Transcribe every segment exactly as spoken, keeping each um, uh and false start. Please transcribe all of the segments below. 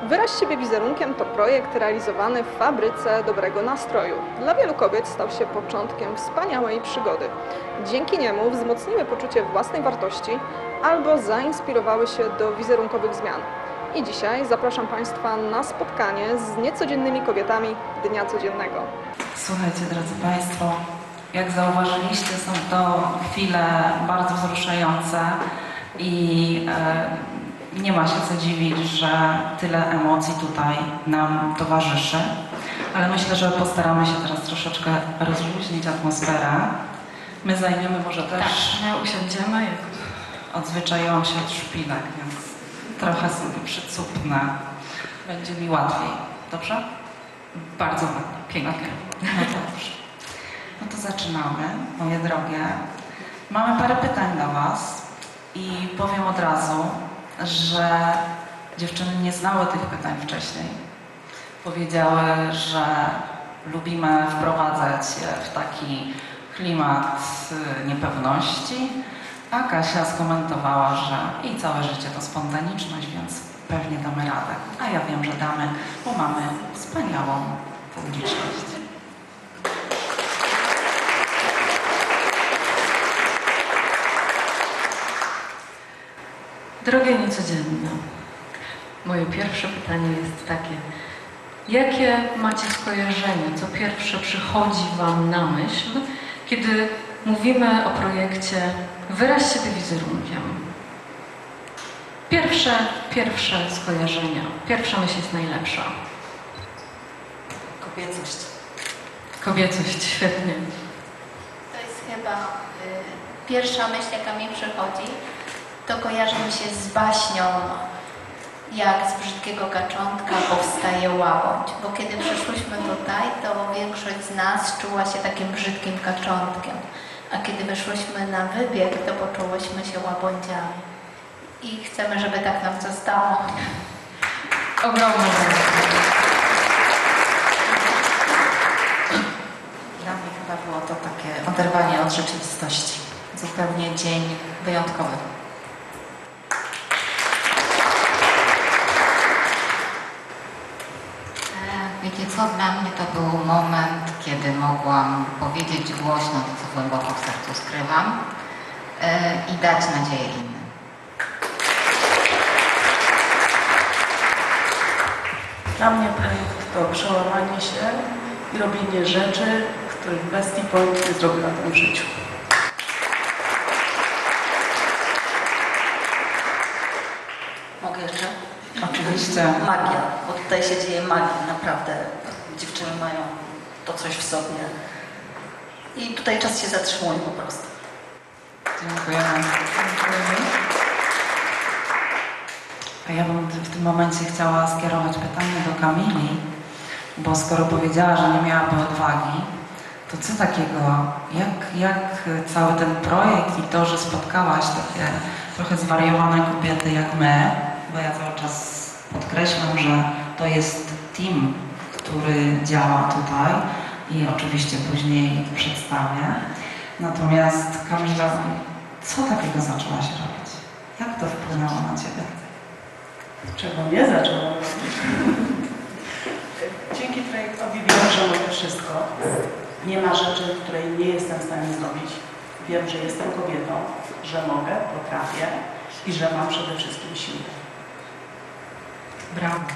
Wyraź siebie wizerunkiem to projekt realizowany w fabryce dobrego nastroju. Dla wielu kobiet stał się początkiem wspaniałej przygody. Dzięki niemu wzmocniły poczucie własnej wartości albo zainspirowały się do wizerunkowych zmian. I dzisiaj zapraszam Państwa na spotkanie z niecodziennymi kobietami Dnia Codziennego. Słuchajcie, drodzy Państwo, jak zauważyliście, są to chwile bardzo wzruszające i e, nie ma się co dziwić, że tyle emocji tutaj nam towarzyszy. Ale myślę, że postaramy się teraz troszeczkę rozluźnić atmosferę. My zajmiemy może też... Tak, my usiądziemy. Jak... Odzwyczaiłam się od szpilek, więc trochę sobie przycupnę. Będzie mi łatwiej. Dobrze? Bardzo ładnie, pięknie. No dobrze. No to zaczynamy, moje drogie. Mamy parę pytań do Was i powiem od razu, że dziewczyny nie znały tych pytań wcześniej. Powiedziały, że lubimy wprowadzać je w taki klimat niepewności, a Kasia skomentowała, że jej całe życie to spontaniczność, więc pewnie damy radę. A ja wiem, że damy, bo mamy wspaniałą publiczność. Drogie niecodzienne, moje pierwsze pytanie jest takie. Jakie macie skojarzenie, co pierwsze przychodzi Wam na myśl, kiedy mówimy o projekcie Wyraź siebie wizerunkiem? Pierwsze, pierwsze skojarzenia, pierwsza myśl jest najlepsza. Kobiecość. Kobiecość, świetnie. To jest chyba y, pierwsza myśl, jaka mi przychodzi, to kojarzy mi się z baśnią, jak z brzydkiego kaczątka powstaje łabędź. Bo kiedy przyszłyśmy tutaj, to większość z nas czuła się takim brzydkim kaczątkiem. A kiedy wyszłyśmy na wybieg, to poczułyśmy się łabędziami. I chcemy, żeby tak nam zostało. Ogromne. Dla mnie chyba było to takie oderwanie od rzeczywistości. Zupełnie dzień wyjątkowy. Wiecie co, dla mnie to był moment, kiedy mogłam powiedzieć głośno to, co głęboko w sercu skrywam yy, i dać nadzieję innym. Dla mnie projekt to przełamanie się i robienie rzeczy, których bez tej point nie zrobiłam w życiu. Mogę jeszcze? Oczywiście. Magia, bo tutaj się dzieje magia, naprawdę. Dziewczyny mają to coś w sobie. I tutaj czas się zatrzymuje po prostu. Dziękujemy. Dziękujemy. A ja bym w tym momencie chciała skierować pytanie do Kamili, bo skoro powiedziała, że nie miałaby odwagi, to co takiego, jak, jak cały ten projekt i to, że spotkałaś takie trochę zwariowane kobiety jak my, bo ja cały czas podkreślam, że to jest team, który działa tutaj i oczywiście później przedstawię. Natomiast Kamila, co takiego zaczęłaś robić? Jak to wpłynęło na Ciebie? Czego nie zaczęłam robić? Dzięki projektowi wiem, że mogę wszystko. Nie ma rzeczy, której nie jestem w stanie zrobić. Wiem, że jestem kobietą, że mogę, potrafię i że mam przede wszystkim siłę. Brawo.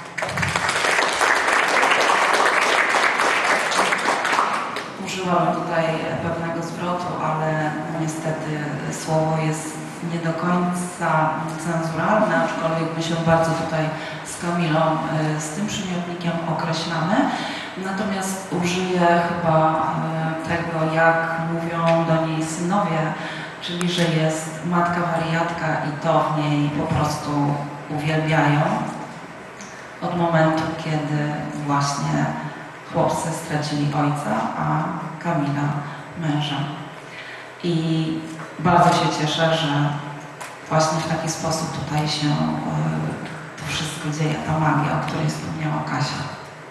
Użyłam tutaj pewnego zwrotu, ale niestety słowo jest nie do końca cenzuralne, aczkolwiek my się bardzo tutaj z Kamilą z tym przymiotnikiem określamy. Natomiast użyję chyba tego, jak mówią do niej synowie, czyli że jest matka wariatka i to w niej po prostu uwielbiają. Od momentu, kiedy właśnie chłopcy stracili ojca, a Kamila męża. I bardzo się cieszę, że właśnie w taki sposób tutaj się to wszystko dzieje, ta magia, o której wspomniała Kasia.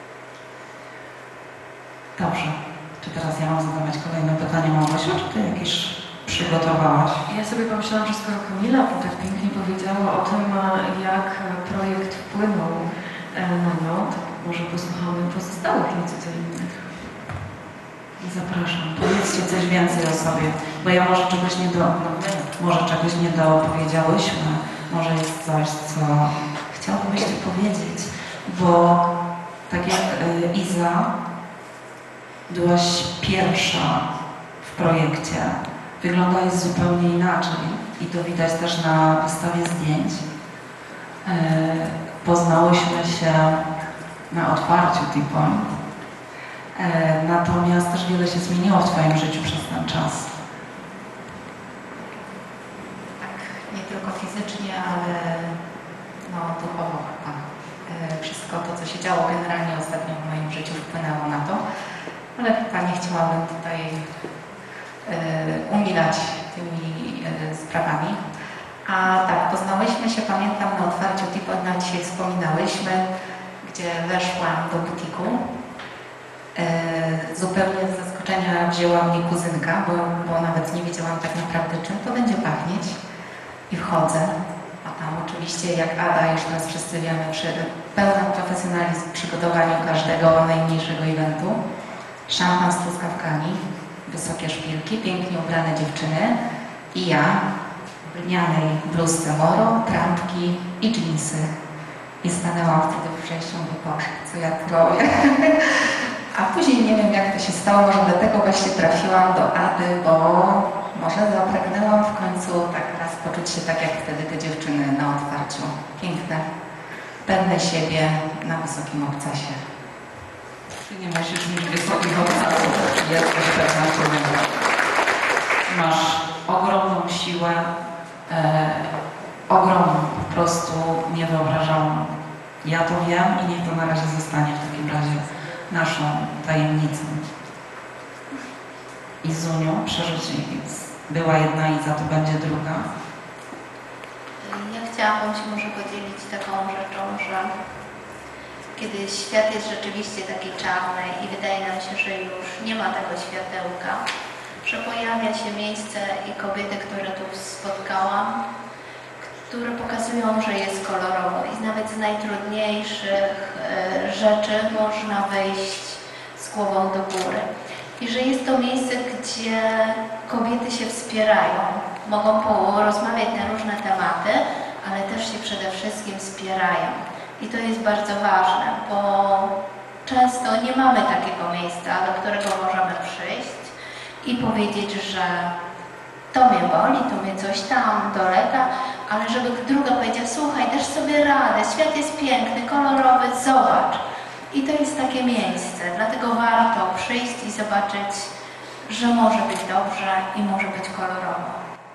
Dobrze. Czy teraz ja mam zadawać kolejne pytanie, Małgosiu, czy Ty jakieś przygotowałaś? Ja sobie pomyślałam, że skoro Kamila tak pięknie powiedziała o tym, jak projekt wpłynął Zapraszam, powiedzcie coś więcej o sobie, bo ja może czegoś nie do, no, może czegoś nie dopowiedziałyśmy, może jest coś, co chciałbyście powiedzieć, bo tak jak y, Iza, byłaś pierwsza w projekcie, wyglądałaś zupełnie inaczej i to widać też na wystawie zdjęć. Y, poznałyśmy się na otwarciu T-Point. E, natomiast też wiele się zmieniło w Twoim życiu przez ten czas. Tak, nie tylko fizycznie, ale no, duchowo chyba. E, wszystko to, co się działo generalnie ostatnio w moim życiu, wpłynęło na to, ale chyba nie chciałabym tutaj e, umilać tymi e, sprawami. A tak, poznałyśmy się, pamiętam, na otwarciu T-Point, nawet dzisiaj wspominałyśmy, gdzie weszłam do butiku. E, zupełnie z zaskoczenia wzięła mnie kuzynka, bo, bo nawet nie wiedziałam tak naprawdę, czym to będzie pachnieć. I wchodzę, a tam oczywiście, jak Ada, już nas wszyscy wiemy, przy pełnym profesjonalizm w przygotowaniu każdego najmniejszego eventu. Szampan z truskawkami, wysokie szpilki, pięknie ubrane dziewczyny i ja w lnianej bluzce Moro, trampki i dżinsy. I stanęłam wtedy w przejściu, mówię, Boże, co ja tu robię? A później nie wiem, jak to się stało, może dlatego właśnie trafiłam do Ady, bo może zapragnęłam w końcu tak raz poczuć się tak jak wtedy te dziewczyny na otwarciu. Piękne, pewne siebie, na wysokim obcasie. Ty nie musisz mieć wysokich obcasów, jesteś pewna siebie. Masz ogromną siłę, e, ogromną, po prostu niewyobrażalną. Ja to wiem i niech to na razie zostanie w takim razie naszą tajemnicą. Izuniu, przerzuci. Była jedna Iza, to będzie druga. Ja chciałabym się może podzielić taką rzeczą, że kiedy świat jest rzeczywiście taki czarny i wydaje nam się, że już nie ma tego światełka, że pojawia się miejsce i kobiety, które tu spotkałam, które pokazują, że jest kolorowo i nawet z najtrudniejszych e, rzeczy można wejść z głową do góry. I że jest to miejsce, gdzie kobiety się wspierają, mogą porozmawiać na różne tematy, ale też się przede wszystkim wspierają. I to jest bardzo ważne, bo często nie mamy takiego miejsca, do którego możemy przyjść i powiedzieć, że to mnie boli, to mnie coś tam dolega, ale żeby druga powiedziała, słuchaj, dasz sobie radę, świat jest piękny, kolorowy, zobacz. I to jest takie miejsce, dlatego warto przyjść i zobaczyć, że może być dobrze i może być kolorowo.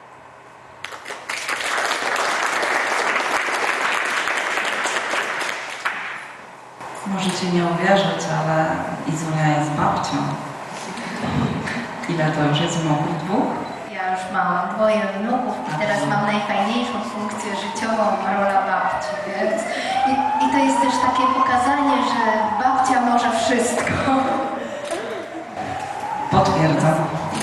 Możecie nie uwierzyć, ale Izunia jest babcią. Ile to już jest wnuków? Dwóch? Ja już mam dwoje wnuków i teraz mam najfajniejszą funkcję życiową, rola babci, więc i, i to jest też takie pokazanie, że babcia może wszystko. Potwierdzam.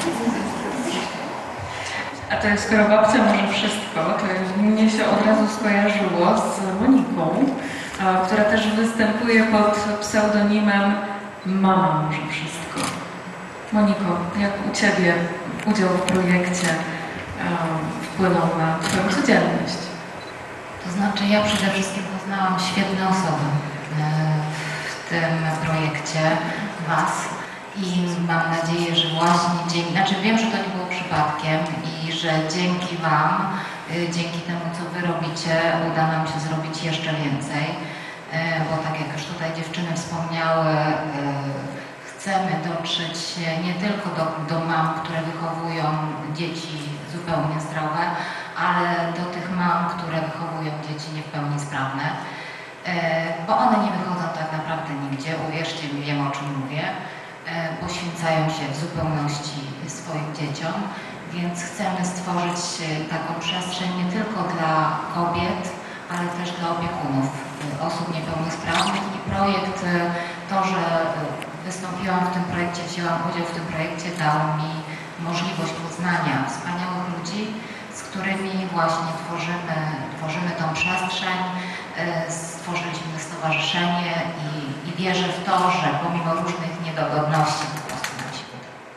A to jest, skoro babcia może wszystko, to mnie się od razu skojarzyło z Moniką, a, która też występuje pod pseudonimem Mama może wszystko. Moniko, jak u Ciebie udział w projekcie um, wpłynął na Twoją codzienność? To znaczy, ja przede wszystkim poznałam świetne osoby e, w tym projekcie, Was, i mam nadzieję, że właśnie dzięki, znaczy wiem, że to nie było przypadkiem i że dzięki Wam, e, dzięki temu, co Wy robicie, uda nam się zrobić jeszcze więcej, e, bo tak jak już tutaj dziewczyny wspomniały, e, chcemy dotrzeć nie tylko do, do mam, które wychowują dzieci zupełnie zdrowe, ale do tych mam, które wychowują dzieci nie w pełni sprawne, e, bo one nie wychodzą tak naprawdę nigdzie, uwierzcie mi, wiem, o czym mówię, e, poświęcają się w zupełności swoim dzieciom, więc chcemy stworzyć taką przestrzeń nie tylko dla kobiet, ale też dla opiekunów osób niepełnosprawnych i projekt, to, że wystąpiłam w tym projekcie, wzięłam udział w tym projekcie, dał mi możliwość poznania wspaniałych ludzi, z którymi właśnie tworzymy, tworzymy tą przestrzeń, stworzyliśmy stowarzyszenie i, i wierzę w to, że pomimo różnych niedogodności po prostu nam się uda.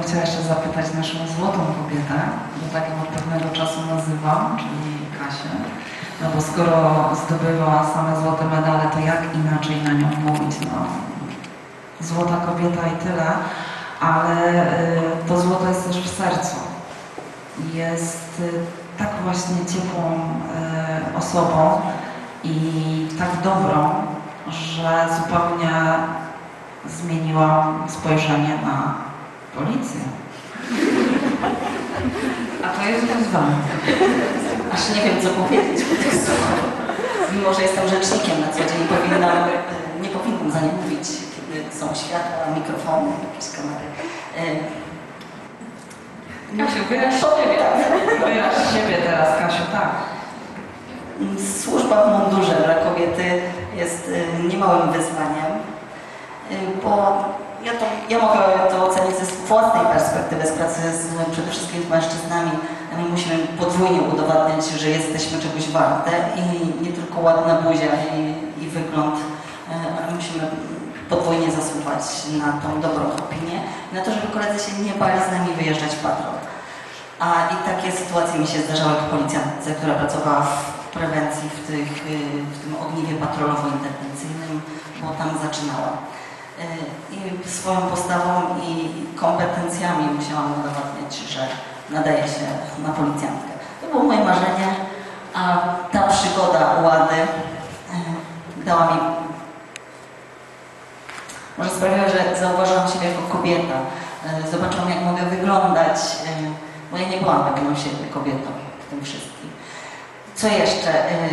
chciała jeszcze zapytać naszą złotą kobietę, bo tak ją od pewnego czasu nazywam, czyli Kasię. No bo skoro zdobywała same złote medale, to jak inaczej na nią mówić? No, złota kobieta i tyle, ale to złoto jest też w sercu. Jest tak właśnie ciepłą osobą i tak dobrą, że zupełnie zmieniłam spojrzenie na policję. A to jest wyzwanie. Aż nie wiem, co powiedzieć po tych słowach. Mimo, że jestem rzecznikiem na co dzień, powinnam, nie powinnam za nie mówić, kiedy są światła, mikrofony, jakieś kamery. Kasiu, wyraź siebie. Wyraź siebie teraz, Kasiu, tak. Służba w mundurze dla kobiety jest niemałym wyzwaniem, bo ja, to, ja mogę to ocenić ze własnej perspektywy, z pracy z, przede wszystkim z mężczyznami. My musimy podwójnie udowadniać, że jesteśmy czegoś warte i nie tylko ładna buzia i, i wygląd, ale musimy podwójnie zasuwać na tą dobrą opinię, na to, żeby koledzy się nie bali z nami wyjeżdżać w patrol. A i takie sytuacje mi się zdarzały jako policjantce, która pracowała w prewencji w, tych, w tym ogniwie patrolowo-interwencyjnym, bo tam zaczynała. I swoją postawą i kompetencjami musiałam udowadniać, że nadaje się na policjantkę. To było moje marzenie, a ta przygoda Łady dała mi, może sprawiła, że zauważyłam siebie jako kobieta. Zobaczyłam, jak mogę wyglądać, bo ja nie byłam pewną siebie kobietą w tym wszystkim. Co jeszcze?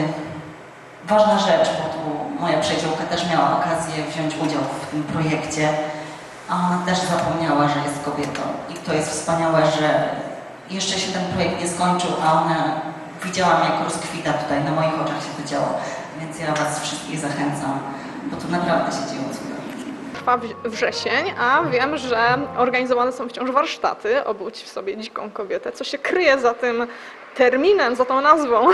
Ważna rzecz, bo tu moja przyjaciółka też miała okazję wziąć udział w tym projekcie, a ona też zapomniała, że jest kobietą. I to jest wspaniałe, że jeszcze się ten projekt nie skończył, a ona widziałam, jak rozkwita tutaj, na moich oczach się to działo. Więc ja Was wszystkich zachęcam, bo tu naprawdę się dzieją cuda. Trwa wrzesień, a wiem, że organizowane są wciąż warsztaty Obudź w sobie dziką kobietę. Co się kryje za tym terminem, za tą nazwą?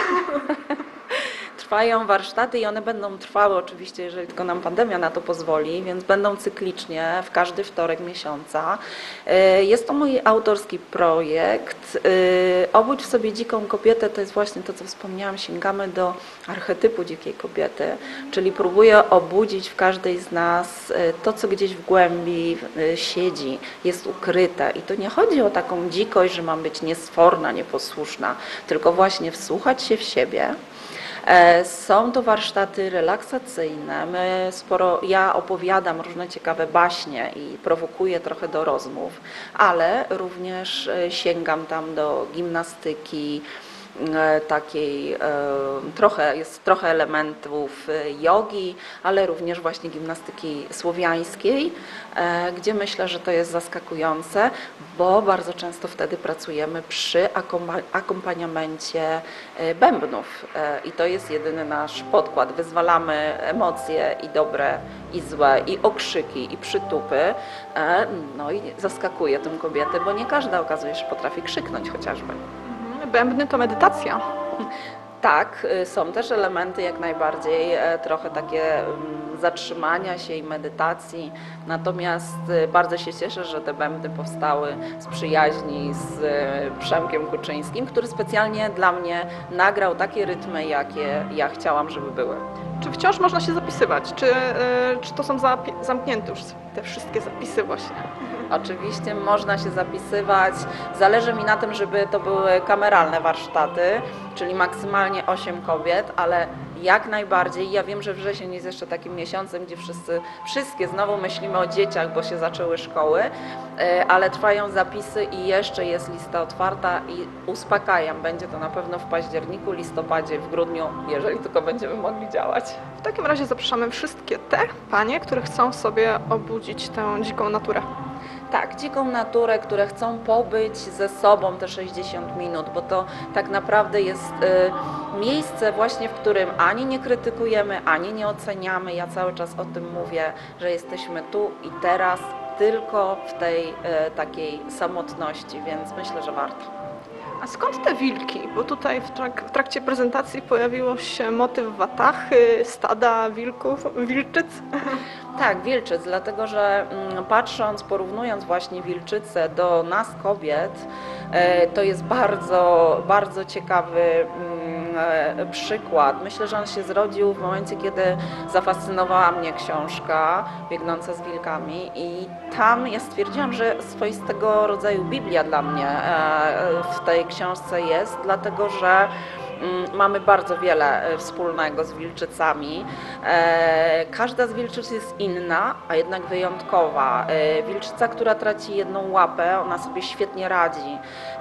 Trwają warsztaty i one będą trwały oczywiście, jeżeli tylko nam pandemia na to pozwoli, więc będą cyklicznie w każdy wtorek miesiąca. Jest to mój autorski projekt. Obudź w sobie dziką kobietę to jest właśnie to, co wspomniałam, sięgamy do archetypu dzikiej kobiety, czyli próbuję obudzić w każdej z nas to, co gdzieś w głębi siedzi, jest ukryte. I to nie chodzi o taką dzikość, że mam być niesforna, nieposłuszna, tylko właśnie wsłuchać się w siebie. Są to warsztaty relaksacyjne. My sporo, ja opowiadam różne ciekawe baśnie i prowokuję trochę do rozmów, ale również sięgam tam do gimnastyki, takiej trochę, jest trochę elementów jogi, ale również właśnie gimnastyki słowiańskiej, gdzie myślę, że to jest zaskakujące, bo bardzo często wtedy pracujemy przy akompaniamencie bębnów i to jest jedyny nasz podkład. Wyzwalamy emocje i dobre, i złe, i okrzyki, i przytupy, no i zaskakuje tym kobiety, bo nie każda okazuje się potrafi krzyknąć chociażby. Bębny to medytacja. Tak, są też elementy jak najbardziej, trochę takie zatrzymania się i medytacji, natomiast bardzo się cieszę, że te bębny powstały z przyjaźni z Przemkiem Kuczyńskim, który specjalnie dla mnie nagrał takie rytmy, jakie ja chciałam, żeby były. Czy wciąż można się zapisywać? Czy, czy to są zamknięte już te wszystkie zapisy właśnie? Oczywiście można się zapisywać. Zależy mi na tym, żeby to były kameralne warsztaty, czyli maksymalnie osiem kobiet, ale jak najbardziej. Ja wiem, że wrzesień jest jeszcze takim miesiącem, gdzie wszyscy, wszystkie znowu myślimy o dzieciach, bo się zaczęły szkoły, ale trwają zapisy i jeszcze jest lista otwarta i uspokajam, będzie to na pewno w październiku, listopadzie, w grudniu, jeżeli tylko będziemy mogli działać. W takim razie zapraszamy wszystkie te panie, które chcą sobie obudzić tę dziką naturę. Tak, dziką naturę, które chcą pobyć ze sobą te sześćdziesiąt minut, bo to tak naprawdę jest y, miejsce właśnie, w którym ani nie krytykujemy, ani nie oceniamy. Ja cały czas o tym mówię, że jesteśmy tu i teraz, tylko w tej y, takiej samotności, więc myślę, że warto. A skąd te wilki? Bo tutaj w, trak w trakcie prezentacji pojawiło się motyw watachy, stada wilków, wilczyc. Tak, wilczyc, dlatego że mm, patrząc, porównując właśnie wilczycę do nas kobiet, e, to jest bardzo, bardzo ciekawy mm, e, przykład. Myślę, że on się zrodził w momencie, kiedy zafascynowała mnie książka Biegnąca z wilkami i tam ja stwierdziłam, że swoistego rodzaju Biblia dla mnie e, w tej książce jest, dlatego że mamy bardzo wiele wspólnego z wilczycami. Każda z wilczyc jest inna, a jednak wyjątkowa. Wilczyca, która traci jedną łapę, ona sobie świetnie radzi.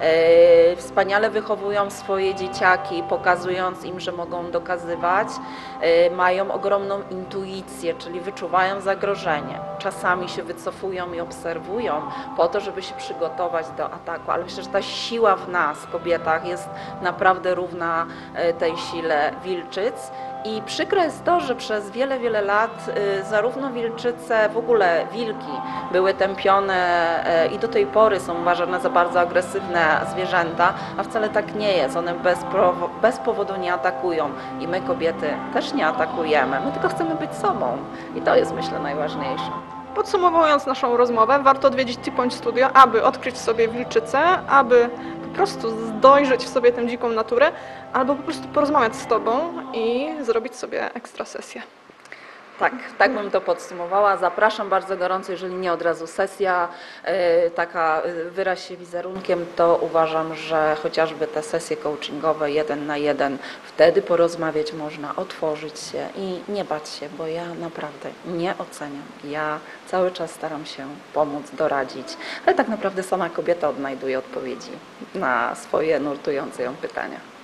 Wspaniale wychowują swoje dzieciaki, pokazując im, że mogą dokazywać. Mają ogromną intuicję, czyli wyczuwają zagrożenie. Czasami się wycofują i obserwują po to, żeby się przygotować do ataku, ale myślę, że ta siła w nas, kobietach, jest naprawdę równa tej sile wilczyc. I przykre jest to, że przez wiele, wiele lat zarówno wilczyce, w ogóle wilki były tępione i do tej pory są uważane za bardzo agresywne zwierzęta, a wcale tak nie jest. One bez, bez powodu nie atakują i my kobiety też nie atakujemy. My tylko chcemy być sobą i to jest, myślę, najważniejsze. Podsumowując naszą rozmowę, warto odwiedzić T-Point Studio, aby odkryć sobie wilczycę, aby po prostu dojrzeć w sobie tę dziką naturę, albo po prostu porozmawiać z Tobą i zrobić sobie ekstra sesję. Tak, tak bym to podsumowała. Zapraszam bardzo gorąco, jeżeli nie od razu sesja, yy, taka yy, wyraz się wizerunkiem, to uważam, że chociażby te sesje coachingowe jeden na jeden, wtedy porozmawiać można, otworzyć się i nie bać się, bo ja naprawdę nie oceniam. Ja cały czas staram się pomóc, doradzić, ale tak naprawdę sama kobieta odnajduje odpowiedzi na swoje nurtujące ją pytania.